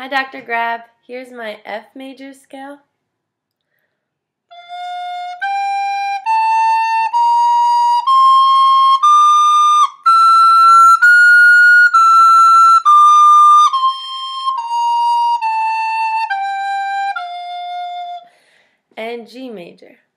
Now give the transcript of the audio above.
Hi, Dr. Grab. Here's my F major scale. And G major.